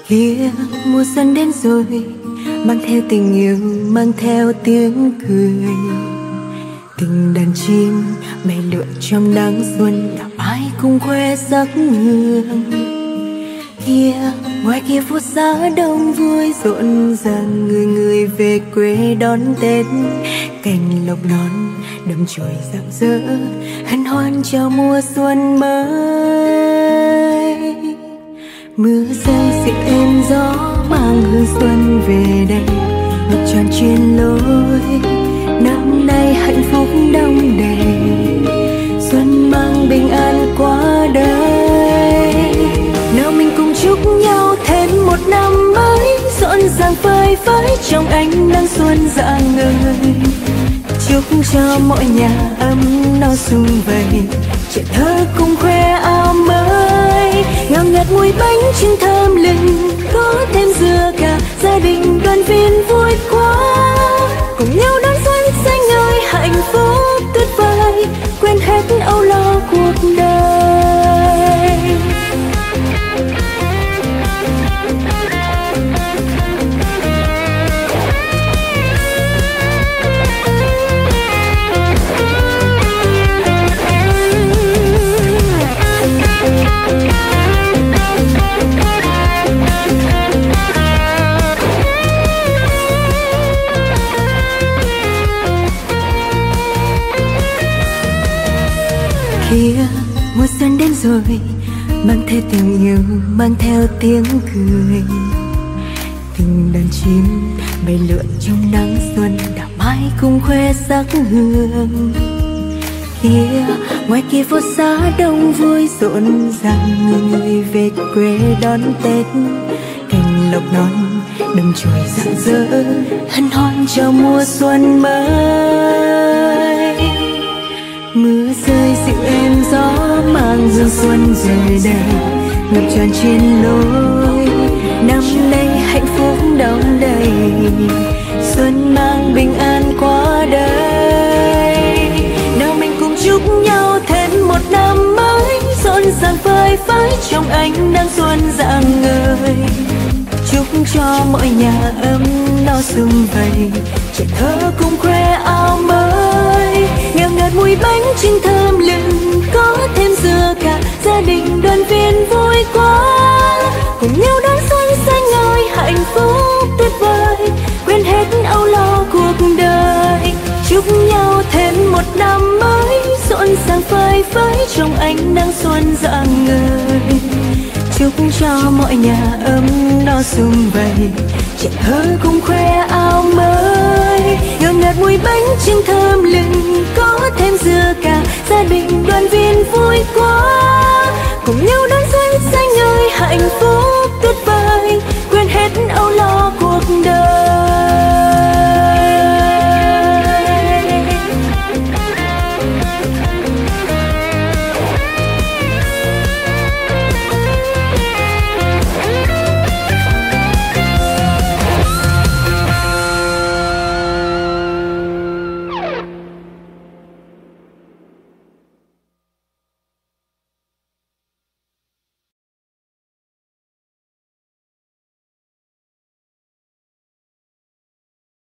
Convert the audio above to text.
Kia mùa xuân đến rồi, mang theo tình yêu, mang theo tiếng cười. Tình đàn chim bay lượn trong nắng xuân, đạp ai cùng khoe sắc hương. Kia ngoài kia phố xá đông vui rộn ràng, người người về quê đón Tết. Cành lộc non đâm chồi rạng rỡ, hân hoan chào mùa xuân mới. Mưa rơi dịu êm gió mang hương xuân về đây, ngập tràn trên lối. Năm nay hạnh phúc đong đầy, xuân mang bình an qua đây. Nào mình cùng chúc nhau thêm một năm mới, rộn ràng phơi phới trong ánh nắng xuân rạng ngời. Chúc cho mọi nhà ấm no sum vầy, trẻ thơ cùng khoe áo mới. Ngào ngạt mùi bánh chưng thơm lừng, có thêm dừa cà, gia đình đoàn viên vui quá. Cùng nhau đón xuân xanh ngời hạnh phúc tuyệt vời, quên hết âu lo cuộc đời. Kia mùa xuân đến rồi, mang theo tình yêu, mang theo tiếng cười. Tình đàn chim bay lượn trong nắng xuân, đạp mãi cùng khoe sắc hương. Kia ngoài kia phố xá đông vui rộn ràng, người người về quê đón Tết. Cành lộc non đâm chồi rạng rỡ, hân hoan chào mùa xuân mới. Mưa rơi dịu êm gió mang hương xuân về đây, ngập tràn trên lối. Năm nay hạnh phúc đong đầy, xuân mang bình an qua đây. Nào mình cùng chúc nhau thêm một năm mới, rộn ràng phơi phới trong ánh nắng xuân rạng ngời. Chúc cho mọi nhà ấm no sum vầy, trẻ thơ cùng khoe áo mới. Ngào ngạt mùi bánh chưng thơm lừng, có thêm dừa cà, gia đình đoàn viên vui quá. Cùng nhau đón xuân xanh ngời hạnh phúc tuyệt vời, quên hết âu lo cuộc đời. Chúc nhau thêm một năm mới, rộn ràng phơi phới trong ánh nắng xuân rạng ngời. Chúc cho mọi nhà ấm no sum vầy, trẻ thơ cùng khoe áo mới. Ngào ngạt mùi bánh chưng thơm lừng, có thêm dừa cà, gia đình đoàn viên vui quá.